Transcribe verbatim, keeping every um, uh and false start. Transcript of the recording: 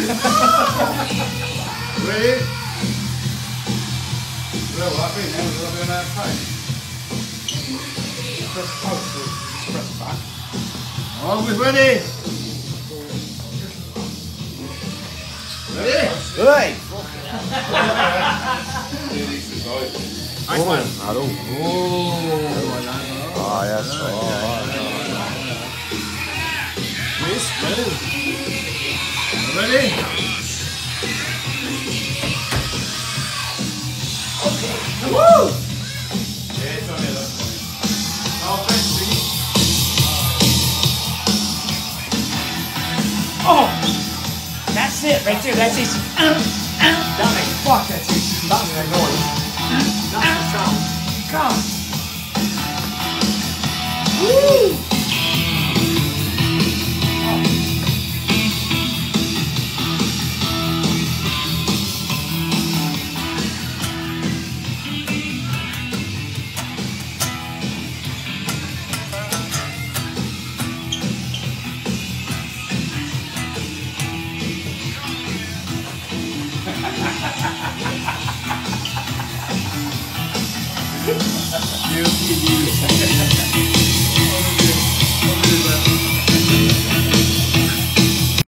Ready? Well, I think now we're going to have pain. Press pulse to press back. On, we're ready. Ready? Hey! Nice one. Hello. Oh, Ah, yes. Oh, Yes, ready? Ready? Woo! Yeah, it's on there. Oh, thanks, Biggie. Oh! That's it right there, that's it. Uh, uh, That makes fuck, that's it. That's the noise. That's the sound. God. Woo! You, you, you.